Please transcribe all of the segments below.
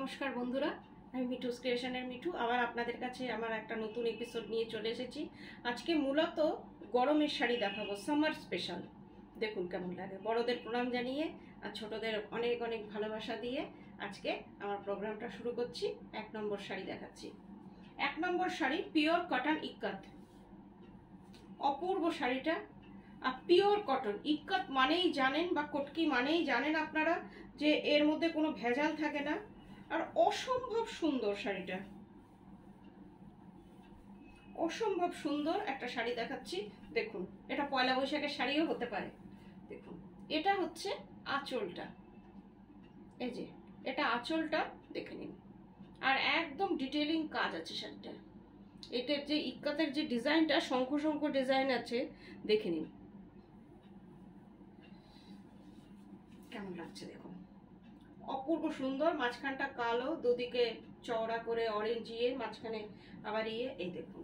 নমস্কার বন্ধুরা, আমি মিঠুস ক্রিয়েশনের মিঠু আবার আপনাদের কাছে আমার একটা নতুন এপিসোড নিয়ে চলে এসেছি। আজকে মূলত গরমের শাড়ি দেখাবো, সামার স্পেশাল। দেখুন কেমন লাগে। বড়দের প্রণাম জানিয়ে আর ছোটদের অনেক অনেক ভালোবাসা দিয়ে আজকে আমার প্রোগ্রামটা শুরু করছি। 1 নম্বর শাড়ি দেখাচ্ছি। 1 number sari pure cotton ikat. অপূর্ব শাড়িটা। আর পিওর কটন ইক্কাত মানেই জানেন, বা কটকি মানেই জানেন আপনারা যে এর মধ্যে কোনো ভেজাল থাকে না। আর অসম্ভব সুন্দর শাড়িটা, অসম্ভব সুন্দর একটা শাড়ি দেখাচ্ছি। দেখুন, এটা পয়লা বৈশাখের শাড়িও হতে পারে। দেখুন, এটা হচ্ছে আঁচলটা। এই যে এটা আঁচলটা, দেখে নিন। আর একদম ডিটেইলিং কাজ আছে শাড়িটা। এটার যে ইক্কাতের যে ডিজাইনটা, শঙ্খ শঙ্খ ডিজাইন আছে, দেখে নিন কেমন লাগছে। দেখুন, অপূর্ব সুন্দর। মাঝখানটা কালো, দুদিকে চওড়া করে অরেঞ্জ ইয়ে, মাঝখানে আবার ইয়ে। এই দেখুন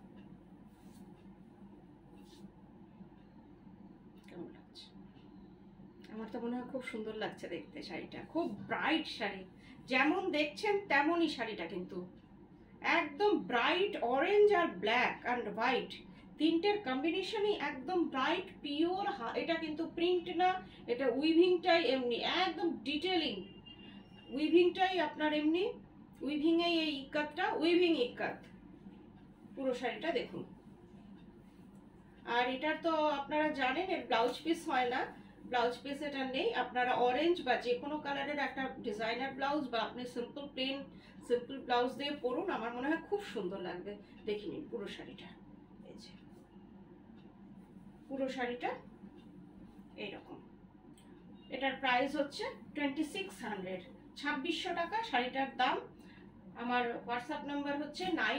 কেমন লাগছে। আমার তো মনে হয় খুব সুন্দর লাগছে দেখতে শাড়িটা। খুব ব্রাইট শাড়ি, যেমন দেখছেন তেমনই শাড়িটা, কিন্তু একদম ব্রাইট অরেঞ্জ আর ব্ল্যাক অ্যান্ড হোয়াইট, তিনটের কম্বিনেশনই একদম ব্রাইট পিওর। এটা কিন্তু প্রিন্ট না, এটা উইভিংটাই এমনি একদম ডিটেলিং। উইভিংটাই আপনার এমনি উইভিংয়েই এই ইক্কাতটা, উইভিং ইক্কাত পুরো শাড়িটা। দেখুন, আর এটার তো আপনারা জানেন এর ব্লাউজ পিস হয় না, ব্লাউজ পিস এটা নেই। আপনারা অরেঞ্জ বা যে কোনো কালারের একটা ডিজাইনার ব্লাউজ বা আপনি সিম্পল প্লেন সিম্পল ব্লাউজ দিয়ে পরুন, আমার মনে হয় খুব সুন্দর লাগবে। দেখে নিন পুরো শাড়িটা। এই যে পুরো শাড়িটা এইরকম। এটার প্রাইস হচ্ছে 2600, 2600 টাকা শাড়িটার দাম। আমার হোয়াটসঅ্যাপ নাম্বার হচ্ছে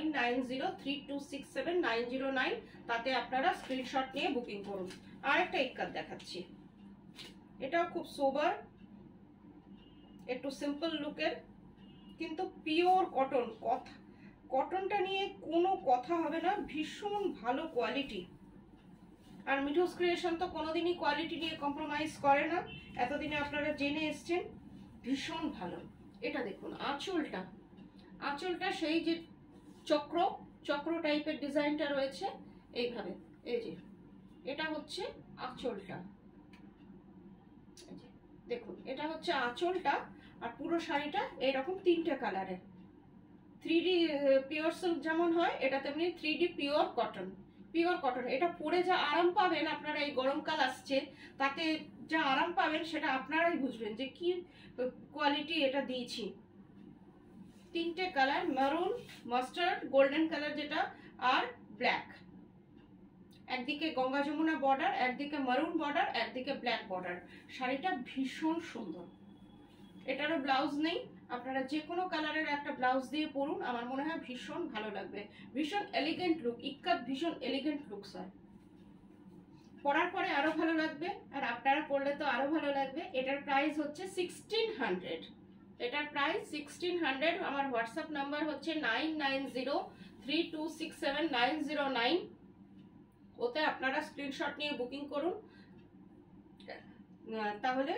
9903267909। তাতে আপনারা স্ক্রিনশট নিয়ে বুকিং করুন। আর একটা ইক্কাত দেখাচ্ছি, এটাও খুব সোবার, একটু সিম্পল লুকের, কিন্তু পিওর কটন। কটনটা নিয়ে কোনো কথা হবে না, ভীষণ ভালো কোয়ালিটি। আর মিঠুস ক্রিয়েশন তো কোনোদিনই কোয়ালিটি নিয়ে কম্প্রোমাইজ করে না, এতদিনে আপনারা জেনে এসছেন। ভীষণ ভালো। এটা দেখুন আঁচলটা, আঁচলটা সেই যে চক্র চক্র টাইপের ডিজাইনটা রয়েছে এইভাবে। এই যে এটা হচ্ছে আঁচলটা। দেখুন, এটা হচ্ছে আঁচলটা। আর পুরো শাড়িটা এইরকম 3টে কালারের। 3D পিওর সিল্ক যেমন হয়, এটা তেমনি 3D pure cotton. Pure cotton, এটা পরে যা আরাম পাবেন আপনারা, এই গরমকাল আসছে, তাতে যা আরাম পাবেন সেটা আপনারাই বুঝবেন যে কি কোয়ালিটি এটা দিয়েছি। 3টে colour, maroon, mustard, golden colour যেটা, আর ব্ল্যাক। একদিকে গঙ্গা যমুনা বর্ডার, একদিকে মেরুন বর্ডার, একদিকে ব্ল্যাক বর্ডার। শাড়িটা ভীষণ সুন্দর। এটারও ব্লাউজ নেই, আপনারা যে কোনো কালারের একটা ব্লাউজ দিয়ে পরুন, আমার মনে হয় ভীষণ ভালো লাগবে। ভীষণ এলিগেন্ট লুক, ইক্কাত ভীষণ এলিগেন্ট লুকস হয়। পরার পরে আরো ভালো লাগবে, আর আপনারা পরলে তো আরো ভালো লাগবে। এটার প্রাইস হচ্ছে 1600। এটার প্রাইস 1600। আমার হোয়াটসঅ্যাপ নাম্বার হচ্ছে 9903267909। ওতে আপনারা স্ক্রিনশট নিয়ে বুকিং করুন। তাহলে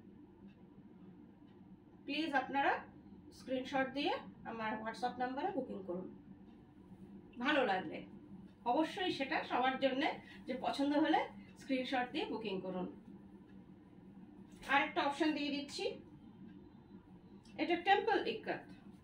প্লিজ আপনারা স্ক্রিনশট দিয়ে আমার হোয়াটসঅ্যাপ নাম্বারে বুকিং করুন। ভালো লাগবে অবশ্যই, সেটা সবার জন্য যে পছন্দ হলে স্ক্রিনশট দিয়ে বুকিং করুন। আরেকটা অপশন দিয়ে দিচ্ছি, এটা টেম্পল ইক্কাত।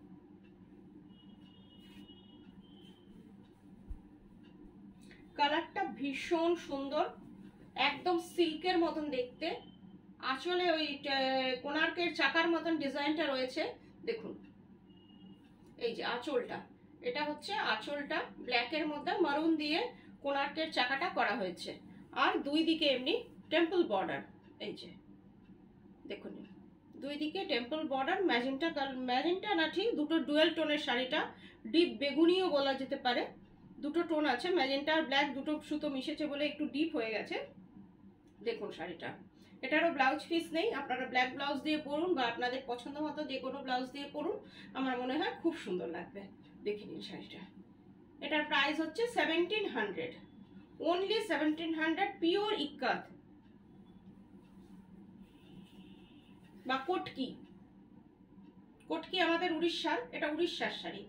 কালারটা ভীষণ সুন্দর, একদম সিল্কের মতন দেখতে। আঁচলে ওই কোণার্কের চাকার মতন ডিজাইনটা রয়েছে। দেখুন এই যে আঁচলটা, এটা হচ্ছে আঁচলটা ব্ল্যাকের মধ্যে মারুন দিয়ে কোণার্কের চাকাটা করা হয়েছে। আর দুই দিকে এমনি টেম্পল বর্ডার। এই যে দেখুন, দুই দিকে টেম্পল বর্ডার। ম্যাজেন্টা না, ঠিক দুটো ডুয়েল টোনের শাড়িটা, ডিপ বেগুনিও বলা যেতে পারে। দুটো টোন আছে, ম্যাজেন্টা আর ব্ল্যাক, দুটো সুতো মিশেছে বলে একটু ডিপ হয়ে গেছে। দেখুন শাড়িটা, এটারও ব্লাউজ পিস নেই, আপনারা ব্ল্যাক ব্লাউজ দিয়ে পরুন বা আপনাদের পছন্দ মতো যে কোনো ব্লাউজ দিয়ে পরুন, আমার মনে হয় খুব সুন্দর লাগবে। দেখে নিন শাড়িটা। এটার প্রাইস হচ্ছে 1700, অনলি 1700। পিওর ইক্কাত বা কটকি কি আমাদের উড়িষ্যার, এটা উড়িষ্যার শাড়ি।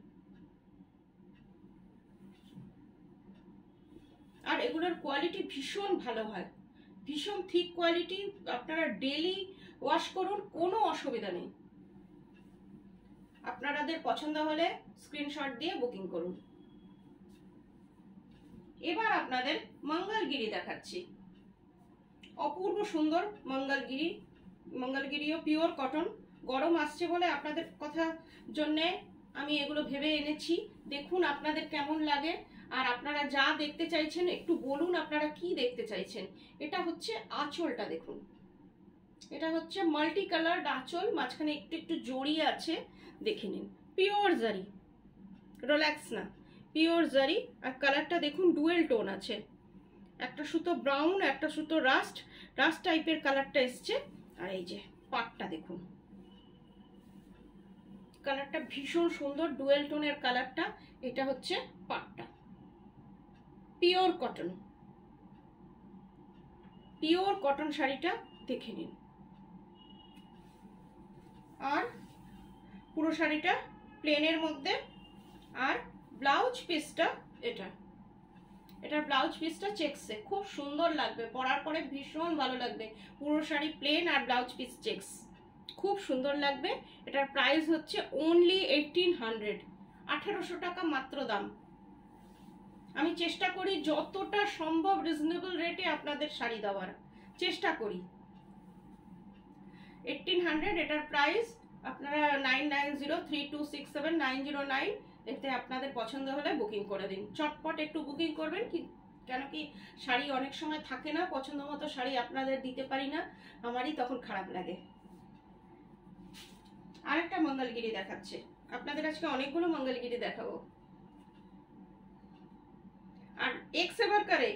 আর এগুলোর কোয়ালিটি ভীষণ ভালো হয়, ভীষণ থিক কোয়ালিটি। আপনারা ডেলি ওয়াশ করুন, কোনো অসুবিধা নেই। আপনাদের পছন্দ হলে স্ক্রিনশট দিয়ে বুকিং করুন। এবার আপনাদের মঙ্গলগিরি দেখাচ্ছি, অপূর্ব সুন্দর মঙ্গলগিরি। মঙ্গলগিরিও pure cotton. গরম আসছে বলে আপনাদের কথা জন্যে আমি এগুলো ভেবে এনেছি। দেখুন আপনাদের কেমন লাগে, আর আপনারা যা দেখতে চাইছেন একটু বলুন আপনারা কি দেখতে চাইছেন। এটা হচ্ছে আঁচলটা, দেখুন এটা হচ্ছে মাল্টি কালার্ড আঁচল, মাঝখানে একটু একটু জড়ি আছে, দেখে নিন। পিওর জারি, রিল্যাক্স না, পিওর জারি। আর কালারটা দেখুন ডুয়েল টোন আছে, একটা সুতো ব্রাউন, একটা সুতো রাস্ট টাইপের কালারটা এসছে। আর এই যে পাটটা দেখুন, কালারটা ভীষণ সুন্দর, ডুয়েল টোনের কালারটা। এটা হচ্ছে পাটটা, পিওর কটন, পিওর কটন শাড়িটা দেখে নিন। আর পুরো শাড়িটা প্লেনের মধ্যে, আর ব্লাউজ পিসটা এটার ব্লাউজ পিসটা চেক্সে, খুব সুন্দর লাগবে, পরার পরে ভীষণ ভালো লাগবে। পুরো শাড়ি প্লেন আর ব্লাউজ পিস চেক্স, খুব সুন্দর লাগবে। এটার প্রাইস হচ্ছে অনলি 1800, 1800 টাকা মাত্র দাম। আমি চেষ্টা করি যতটা সম্ভব রিজনেবল রেটে আপনাদের শাড়ি দেওয়ার চেষ্টা করি। 1800 এটার প্রাইস। আপনারা 9903267909 এতে আপনাদের পছন্দ হলে বুকিং করে দিন। চটপট একটু বুকিং করবেন, কেন কি শাড়ি অনেক সময় থাকে না, পছন্দ মতো শাড়ি আপনাদের দিতে পারি না, আমারই তখন খারাপ লাগে। আরেকটা মঙ্গলগিরি দেখাচ্ছে আপনাদের, আজকে অনেকগুলো মঙ্গলগিরি দেখাবো। আর এক সে ভরকর এক,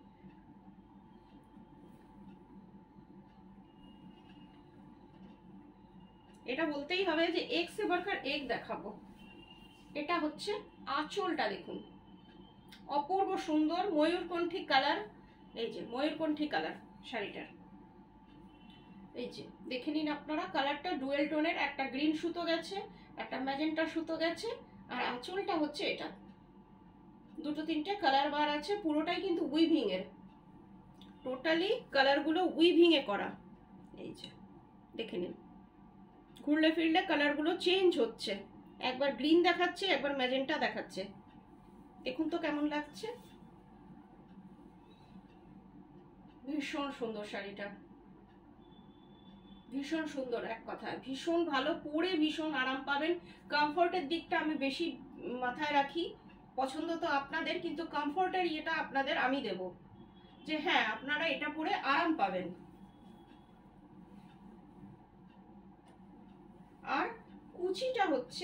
এটা বলতেই হবে যে এক সে ভরকর এক দেখাবো। এটা হচ্ছে আঁচলটা, দেখুন অপূর্ব সুন্দর ময়ূরকণ্ঠী কালার। এই যে ময়ূরকণ্ঠী কালার শাড়িটার, এই যে দেখে নিন আপনারা, কালারটা ডুয়েল টোনের, একটা গ্রিন সুতো গেছে, একটা ম্যাজেন্টা সুতো গেছে। আর আঁচলটা হচ্ছে এটা, দুটো তিনটে কালার বার আছে, পুরোটাই কিন্তু উইভিং এর, টোটালি কালারগুলো উইভিং এ করা। এই যে দেখে নিন, ঘুরলে ফিরলে কালারগুলো চেঞ্জ হচ্ছে, একবার গ্রিন দেখাচ্ছে, একবার ম্যাজেন্টা দেখাচ্ছে। দেখুন তো কেমন লাগছে, ভীষণ সুন্দর শাড়িটা, ভীষণ সুন্দর। এক কথা ভীষণ ভালো, পরে ভীষণ আরাম পাবেন। কমফোর্টের দিকটা আমি বেশি মাথায় রাখি, পছন্দ তো আপনাদের, কিন্তু কমফোর্টের ইয়েটা আপনাদের আমি দেব, যে হ্যাঁ আপনারা এটা পরে আরাম পাবেন। আর কুচিটা হচ্ছে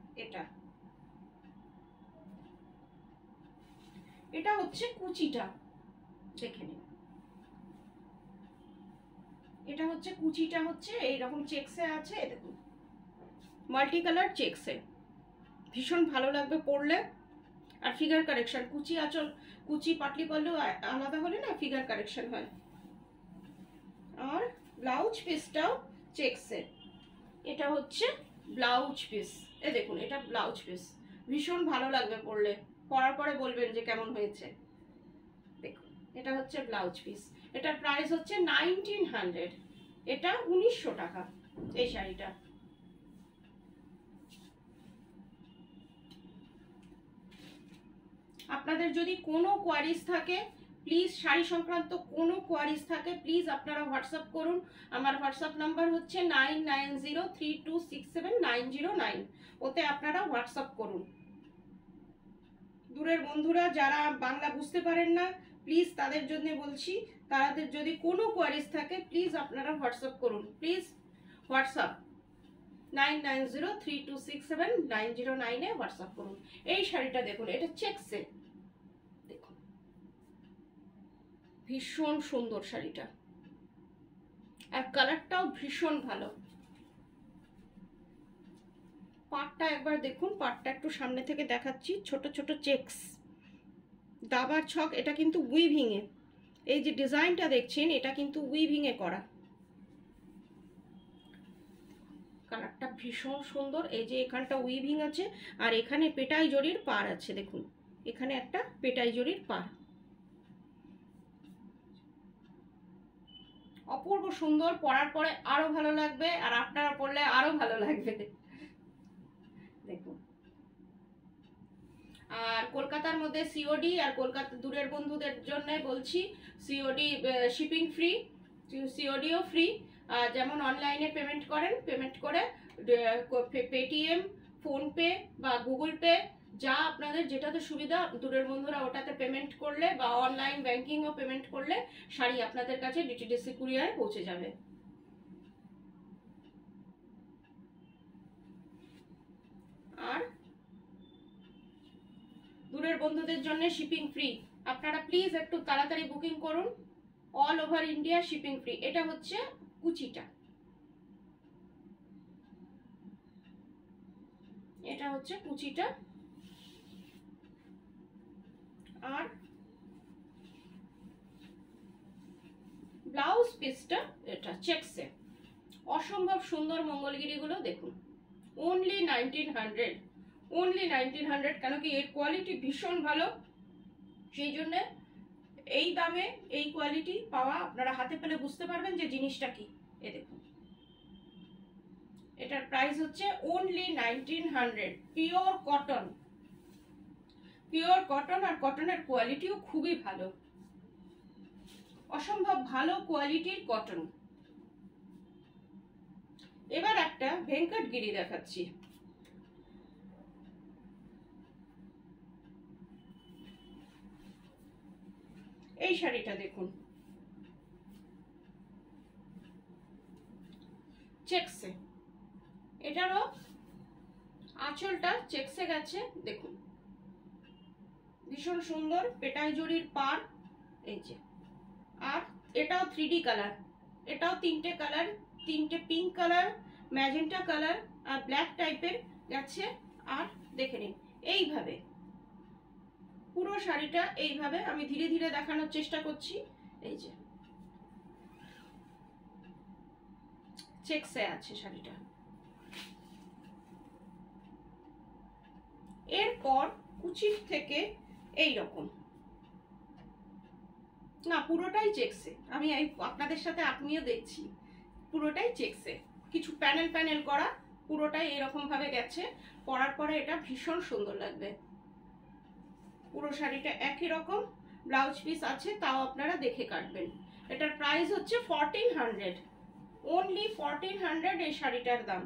এটা হচ্ছে কুচিটা, দেখে নিন। এটা হচ্ছে কুচিটা, হচ্ছে এইরকম চেক্সে আছে, দেখুন মাল্টি কালার চেক্সে, ভীষণ ভালো লাগবে পরলে। আর ফিগার কারেকশন, কুচি আঁচল, কুচি পাটলি পরলেও আলাদা হলে না ফিগার কারেকশন হয়। আর ব্লাউজ পিসটাও চেক্সে, এটা হচ্ছে ব্লাউজ পিস, এ দেখুন এটা ব্লাউজ পিস, ভীষণ ভালো লাগবে পরলে, পরার পরে বলবেন যে কেমন হয়েছে। দেখুন এটা হচ্ছে ব্লাউজ পিস, এটার প্রাইস হচ্ছে 1900, এটা 1900 টাকা এই শাড়িটা। আপনাদের যদি কোনো কোয়ারিজ থাকে, প্লিজ শাড়ি সংক্রান্ত কোনো কোয়ারিজ থাকে, প্লিজ আপনারা হোয়াটসঅ্যাপ করুন। আমার হোয়াটসঅ্যাপ নাম্বার হচ্ছে 9903267909, ওতে আপনারা হোয়াটসঅ্যাপ করুন। দূরের বন্ধুরা যারা বাংলা বুঝতে পারেন না, প্লিজ তাদের জন্য বলছি, তাদের যদি কোনো কোয়ারিজ থাকে প্লিজ আপনারা হোয়াটসঅ্যাপ করুন, প্লিজ হোয়াটসঅ্যাপ 9903267909 হোয়াটসঅ্যাপ করুন। এই শাড়িটা দেখুন, এটা চেকসে, দেখুন ভীষণ সুন্দর শাড়িটা, আর কালারটাও ভীষণ ভালো। পাটটা একবার দেখুন, পাটটা একটু সামনে থেকে দেখাচ্ছি, ছোট ছোট চেক্স, দাবার ছক, এটা কিন্তু উইভিং এ, এই যে ডিজাইনটা দেখছেন এটা কিন্তু উইভিং এ করা। কালারটা ভীষণ সুন্দর। এই যে এখানটা উইভিং আছে আর এখানে পেটাই জরির পার আছে, দেখুন এখানে একটা পেটাই জরির পার, অপূর্ব সুন্দর। পরার পরে আরো ভালো লাগবে আর আপনারা পরলে আরো ভালো লাগবে, দেখুন। আর কলকাতার মধ্যে সিওডি, আর কলকাতা দূরের বন্ধুদের জন্য বলছি সিওডি শিপিং ফ্রি, সিওডিও ফ্রি। যেমন অনলাইনে পেমেন্ট করেন, পেমেন্ট করে পেটিএম, ফোনপে বা গুগল পে, যা আপনাদের যেটাতে সুবিধা দূরের বন্ধুরা ওটাতে পেমেন্ট করলে বা অনলাইন ব্যাংকিংও পেমেন্ট করলে শাড়ি আপনাদের কাছে ডিটিডিসি কুরিয়ারে পৌঁছে যাবে। আর দূরের বন্ধুদের জন্য শিপিং ফ্রি, আপনারা প্লিজ একটু তাড়াতাড়ি বুকিং করুন, all over India shipping free. এটা হচ্ছে কুচিটা, এটা হচ্ছে কুচিটা। আর ব্লাউজ পিসটা এটা চেকসে, অসম্ভব সুন্দর মঙ্গলগিরিগুলো দেখুন, অনলি 1900, অনলি 1900। কেন কি এর কোয়ালিটি ভীষণ ভালো, সেই জন্য এই দামে এই কোয়ালিটি পাওয়া আপনারা হাতে পেলে বুঝতে পারবেন যে জিনিসটা কি। এ দেখুন, এটার প্রাইস হচ্ছে only 1900, pure cotton, pure cotton. আর কটনের কোয়ালিটিও খুবই ভালো, অসম্ভব ভালো কোয়ালিটির কটন। এবার একটা ভেঙ্কটগিরি দেখাচ্ছি, এই শাড়িটা দেখুন, চেকসে, এটারও আঁচলটা চেকসে গেছে, দেখুন ভীষণ সুন্দর, পেটাই জরির পার, এই যে। আর এটাও 3D কালার, এটাও তিনটে কালার, তিনটে পিঙ্ক কালার, ম্যাজেন্টা কালার আর ব্ল্যাক টাইপের গেছে। আর দেখে নিন এইভাবে পুরো শাড়িটা, এইভাবে আমি ধীরে ধীরে দেখানোর চেষ্টা করছি। এই যে চেকসে আছে শাড়িটা। এরপর কুচির থেকে এই রকম, না পুরোটাই চেকসে, আমি আপনাদের সাথে আপনিও দেখছি, পুরোটাই চেকসে, কিছু প্যানেল প্যানেল করা, পুরোটাই এরকম ভাবে গেছে। পরার পরে এটা ভীষণ সুন্দর লাগবে। পুরো শাড়িটা একই রকম, ব্লাউজ পিস আছে, তাও আপনারা দেখে কাটবেন। এটার প্রাইস হচ্ছে 1400, অনলি 1400 এই শাড়িটার দাম।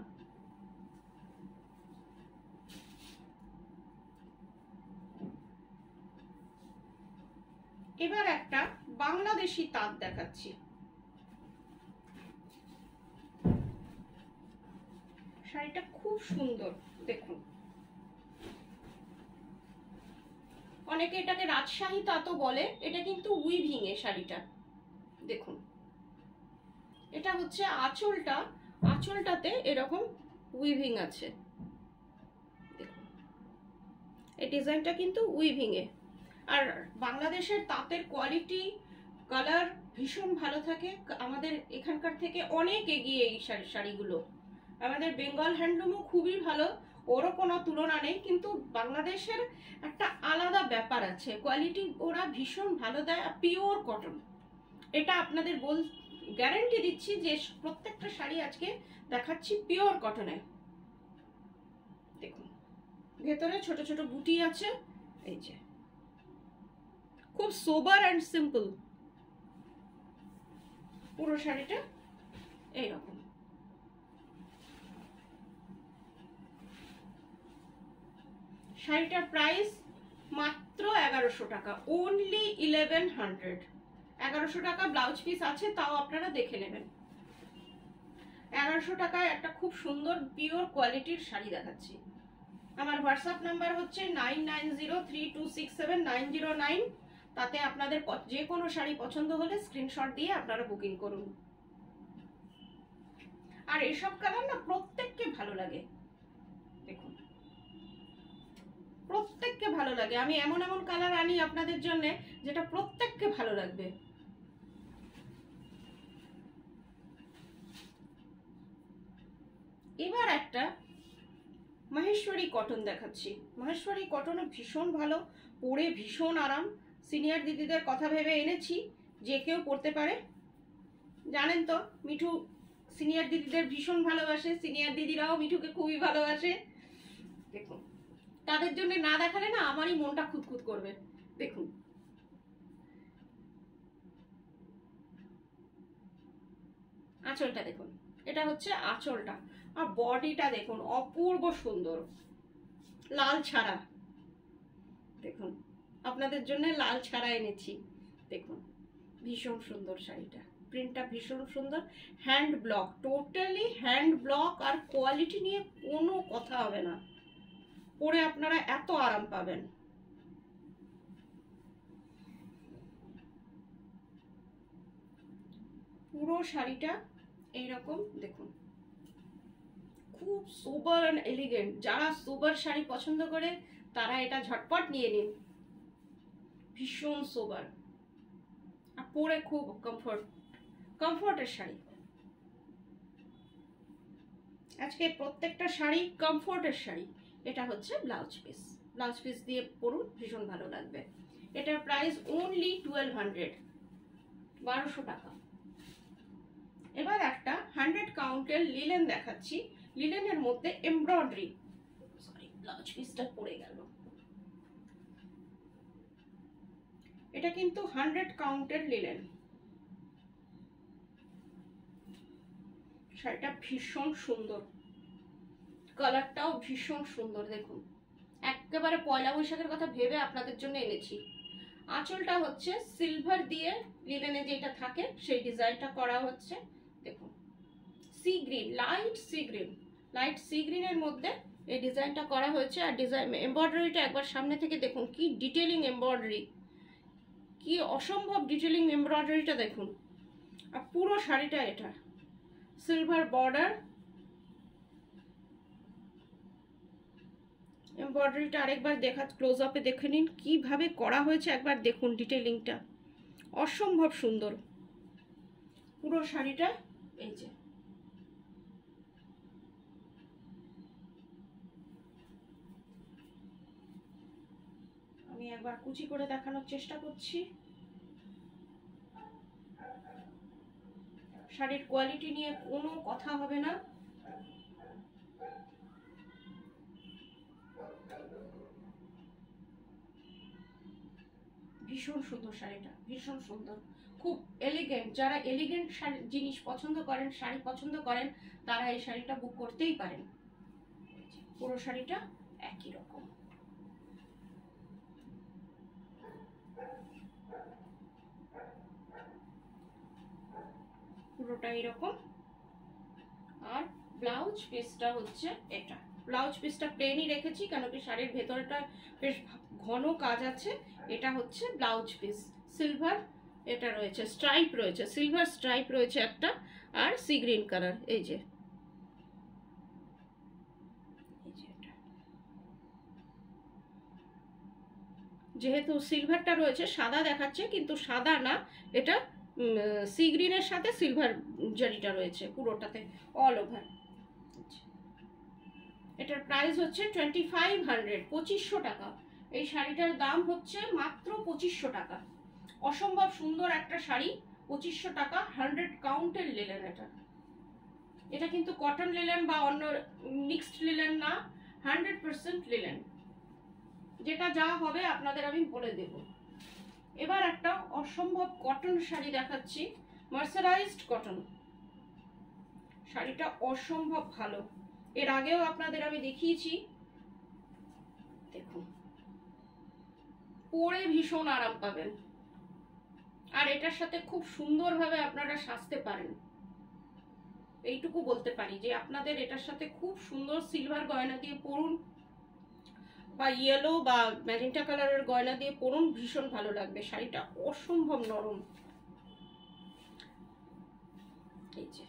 এবার একটা বাংলাদেশি তাঁত দেখাচ্ছি, শাড়িটা খুব সুন্দর দেখুন। অনেকে এটাকে রাজশাহী তাঁতও বলে, এটা কিন্তু উইভিং এ শাড়িটা দেখুন। এটা হচ্ছে আঁচলটা, আঁচলটাতে এরকম উইভিং আছে দেখুন, এই ডিজাইনটা কিন্তু উইভিং এ। আর বাংলাদেশের তাঁতের কোয়ালিটি, কালার ভীষণ ভালো থাকে, আমাদের এখানকার থেকে অনেক এগিয়ে এই শাড়িগুলো। আমাদের বেঙ্গল হ্যান্ডলুমও খুবই ভালো, ওরও কোনো তুলনা নেই, কিন্তু বাংলাদেশের একটা আলাদা ব্যাপার আছে, কোয়ালিটি ওরা ভীষণ ভালো দেয়। পিওর কটন, এটা আপনাদের গ্যারান্টি দিচ্ছি যে প্রত্যেকটা শাড়ি আজকে দেখাচ্ছি পিওর কটনে। দেখুন ভেতরে ছোট ছোট বুটি আছে, এই যে খুব সোবার অ্যান্ড সিম্পল। পুরো শাড়িটা এইরকম, শাড়িটার প্রাইস মাত্র 1100 টাকা, অনলি 1100, 1100 টাকা। ব্লাউজ পিস আছে, তাও আপনারা দেখে নেবেন। 1100 টাকায় একটা খুব সুন্দর পিওর কোয়ালিটির শাড়ি দেখাচ্ছি। আমার হোয়াটসঅ্যাপ নাম্বার হচ্ছে 9903267909, তাতে আপনাদের যে কোনো শাড়ি পছন্দ হলে স্ক্রিনশট দিয়ে আপনারা বুকিং করুন। আর এসব কালার না প্রত্যেককে ভালো লাগে, দেখুন প্রত্যেককে ভালো লাগে। আমি এমন এমন কালার আনি আপনাদের জন্য যেটা প্রত্যেককে ভালো লাগবে। এবার একটা মহেশ্বরী কটন দেখাচ্ছি। মহেশ্বরী কটন ভীষণ ভালো, পরে ভীষণ আরাম। সিনিয়র দিদিদের কথা ভেবে এনেছি, যে কেউ পরতে পারে। জানেন তো মিঠু সিনিয়র দিদিদের ভীষণ ভালোবাসে, সিনিয়র দিদিরাও মিঠুকে খুবই ভালোবাসে। দেখুন, তাদের জন্য না দেখালে না আমারই মনটা খুঁতখুত করবে। দেখুন, আঁচলটা দেখুন, এটা হচ্ছে আঁচলটা। আর বডিটা দেখুন, অপূর্ব সুন্দর, লাল ছাড়া। দেখুন, আপনাদের জন্য লাল ছাড়া এনেছি। দেখুন, ভীষণ সুন্দর শাড়িটা, প্রিন্টটা ভীষণ সুন্দর। Hand block, totally hand block, আর কোয়ালিটি নিয়ে কোনো কথা হবে না। পরে আপনারা এত আরাম পাবেন। পুরো শাড়িটা এইরকম দেখুন, খুব সোবার এন্ড এলিগেন্ট। যারা সোবার শাড়ি পছন্দ করে তারা এটা ঝটপট নিয়ে নিন। ভীষণ সোবার, আর পরে খুব কমফোর্টের শাড়ি। আজকে প্রত্যেকটা শাড়ি কমফোর্টের শাড়ি। এটা হচ্ছে ব্লাউজ পিস, ব্লাউজ পিস দিয়ে পরুন, ভীষণ ভালো লাগবে। এটার প্রাইস অনলি 1200, 1200 টাকা। এবার একটা 100 কাউন্টের লিলেন দেখাচ্ছি। লিলেনের মধ্যে এমব্রয়ডারি, সরি ব্লাউজ পিসটা পড়ে গেল। এটা কিন্তু 100 কাউন্টের লিলেন। শাড়িটা ভীষণ সুন্দর, কালারটাও ভীষণ সুন্দর। দেখুন, একেবারে পয়লা বৈশাখের কথা ভেবে আপনাদের জন্য এনেছি। আঁচলটা হচ্ছে সিলভার দিয়ে লিলেনে যেটা থাকে সেই ডিজাইনটা করা হচ্ছে। দেখুন, sea green, light sea green, light sea গ্রিনের মধ্যে এই ডিজাইনটা করা হয়েছে। আর ডিজাইন এমব্রয়ডারিটা একবার সামনে থেকে দেখুন, কি ডিটেলিং এমব্রয়ডারি, কি অসম্ভব ডিটেলিং এমব্রয়ডারিটা দেখুন। আর পুরো শাড়িটা এটা সিলভার বর্ডার, এমব্রয়ডারিটা আরেকবার ক্লোজ আপে দেখে নিন কিভাবে করা হয়েছে। একবার দেখুন ডিটেলিংটা, অসম্ভব সুন্দর পুরো শাড়িটা। এই যে আমি একবার কুচি করে দেখানোর চেষ্টা করছি। শাড়ির কোয়ালিটি নিয়ে কোনো কথা হবে না। ভীষণ সুন্দর শাড়িটা, ভীষণ সুন্দর, খুব এলিগেন্ট। যারা এলিগেন্ট জিনিস পছন্দ করেন, শাড়ি পছন্দ করেন, তারা এই শাড়িটা বুক করতেই পারেন। পুরো শাড়িটা একই রকম, পুরোটা এরকম। আর ব্লাউজ পিসটা হচ্ছে এটা। ব্লাউজ পিসটা প্লেনই রেখেছি, কেন কি শাড়ির ভেতরটা বেশ ঘন কাজ আছে। এটা হচ্ছে ব্লাউজ পিস, সিলভার এটা রয়েছে, স্ট্রাইপ রয়েছে, সিলভার স্ট্রাইপ রয়েছে একটা, আর সি গ্রিন কালার। এই যে যেহেতু সিলভারটা রয়েছে, সাদা দেখাচ্ছে কিন্তু সাদা না, এটা সি গ্রিনের সাথে সিলভার জারিটা রয়েছে পুরোটাতে অল ওভার। এটার প্রাইস হচ্ছে 2500, 2500 টাকা। এই শাড়িটার দাম হচ্ছে মাত্র 2500 টাকা। অসম্ভব সুন্দর একটা শাড়ি, 2500 টাকা। 100 কাউন্টের লিলেন এটা। এটা কিন্তু কটন লিলেন বা অন্য মিক্সড লিলেন না, 100% লিলেন। যেটা যা হবে আপনাদের আমি বলে দেব। এবার একটা অসম্ভব কটন শাড়ি দেখাচ্ছি, মার্সারাইজড কটন। শাড়িটা অসম্ভব ভালো, এর আগেও আপনাদের আমি দেখিয়েছি। দেখুন, পরে ভীষণ আরাম পাবেন, আর এটার সাথে খুব সুন্দরভাবে আপনারা সাজতে পারেন। এইটুকু বলতে পারি যে আপনাদের এটার সাথে খুব সুন্দর সিলভার গয়না দিয়ে পরুন, বা ইয়েলো বা ম্যাজেন্টা কালারের গয়না দিয়ে পরুন, ভীষণ ভালো লাগবে। শাড়িটা অসম্ভব নরম। এই যে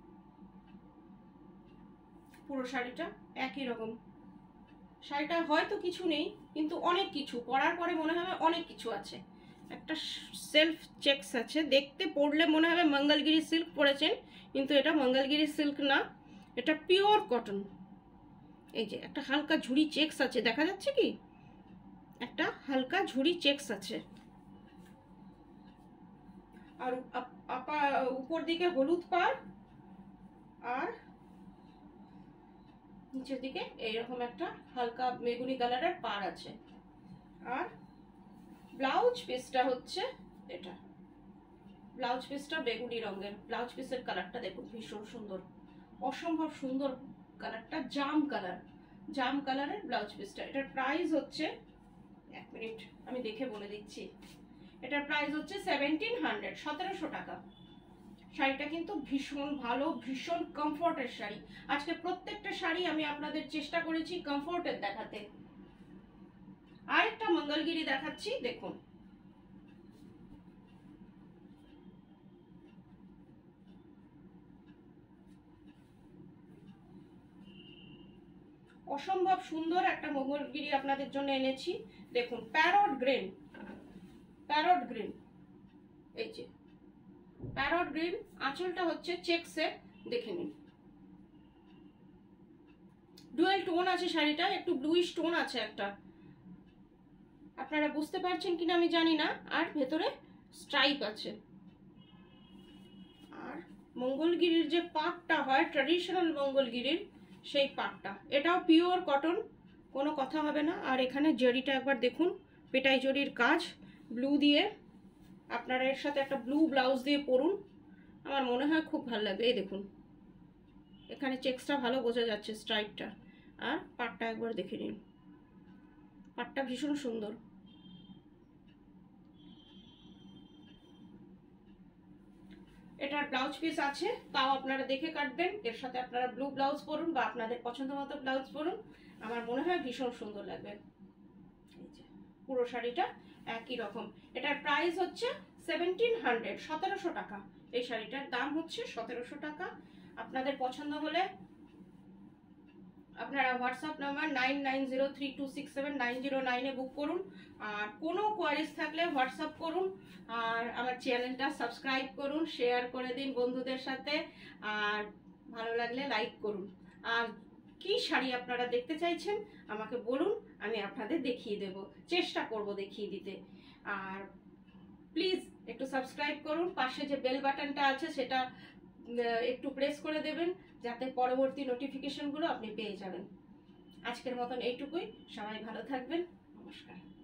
পুরো শাড়িটা একই রকম। শাড়িটা হয়তো কিছু নেই, কিন্তু অনেক কিছু, পরার পরে মনে হবে অনেক কিছু আছে। একটা সেলফ চেকস আছে, দেখতে পরলে মনে হবে মঙ্গলগিরি সিল্ক পরেছেন, কিন্তু এটা মঙ্গলগিরি সিল্ক না, এটা পিওর কটন। এই যে একটা হালকা ঝুড়ি চেকস আছে, দেখা যাচ্ছে কি, একটা হালকা ঝুড়ি চেকস আছে, আর উপর দিকে হলুদ পাড়, আর নিচের দিকে এইরকম একটা হালকা বেগুনি কালারের পাড় আছে। আর ব্লাউজ পিসটা হচ্ছে এটা, ব্লাউজ পিসটা বেগুনি রঙের। ব্লাউজ পিসের কালারটা দেখুন ভীষণ সুন্দর, অসম্ভব সুন্দর কালারটা, জাম কালার, জাম কালারের ব্লাউজ পিসটা। এটার প্রাইস হচ্ছে, এক মিনিট আমি দেখে বলে দিচ্ছি, এটার প্রাইস হচ্ছে 1700, 1700 টাকা। শাড়িটা কিন্তু ভীষণ ভালো, ভীষণ কমফোর্টের শাড়ি। আজকে প্রত্যেকটা শাড়ি আমি আপনাদের চেষ্টা করেছি কমফোর্টের দেখাতে। আরেকটা মঙ্গলগিরি দেখাচ্ছি, দেখুন অসম্ভব সুন্দর একটা মঙ্গলগিরি আপনাদের জন্য এনেছি। দেখুন প্যারট গ্রিন, প্যারট গ্রিন, এই যে প্যারট গ্রিন। আঁচলটা হচ্ছে চেকসের, দেখে নিন। ডুয়েল টোন আছে শাড়িটা, একটু ব্লুইশ টোন আছে একটা, আপনারা বুঝতে পারছেন কিনা আমি জানি না। আর ভেতরে স্ট্রাইপ আছে। আর মঙ্গলগিরির যে পাটটা হয় ট্র্যাডিশনাল মঙ্গলগিরির, সেই পাটটা, এটাও পিওর কটন, কোনো কথা হবে না। আর এখানে জরিটা একবার দেখুন, পেটাই জরির কাজ, ব্লু দিয়ে। আপনারা এর সাথে একটা ব্লু ব্লাউজ দিয়ে পরুন, আমার মনে হয় খুব ভালো লাগবে। এই দেখুন এখানে চেকসটা ভালো বোঝা যাচ্ছে, স্ট্রাইপটা। আর পাটটা একবার দেখে নিন, পাটটা ভীষণ সুন্দর। এটার ব্লাউজ পিস আছে, তাও আপনারা দেখে কাটবেন। এর সাথে আপনারা ব্লু ব্লাউজ পরুন বা আপনাদের পছন্দ মতো ব্লাউজ পরুন, আমার মনে হয় ভীষণ সুন্দর লাগবে। এই যে পুরো শাড়িটা একই রকম। এটার প্রাইস হচ্ছে 1700, 1700 টাকা। এই শাড়িটার দাম হচ্ছে 1700 টাকা। আপনাদের পছন্দ হলে আপনারা হোয়াটসঅ্যাপ নাম্বার 9903267909 বুক করুন। আর কোনো কোয়ারিজ থাকলে হোয়াটসঅ্যাপ করুন। আর আমার চ্যানেলটা সাবস্ক্রাইব করুন, শেয়ার করে দিন বন্ধুদের সাথে। আর ভালো লাগলে লাইক করুন। আর কি শাড়ি আপনারা দেখতে চাইছেন আমাকে বলুন, আমি আপনাদের দেখিয়ে দেব, চেষ্টা করব দেখিয়ে দিতে। আর প্লিজ একটু সাবস্ক্রাইব করুন, পাশে যে বেল বাটনটা আছে সেটা একটু প্রেস করে দেবেন, যাতে পরবর্তী নোটিফিকেশনগুলো আপনি পেয়ে যাবেন। আজকের মতন এইটুকুই, সবাই ভালো থাকবেন, নমস্কার।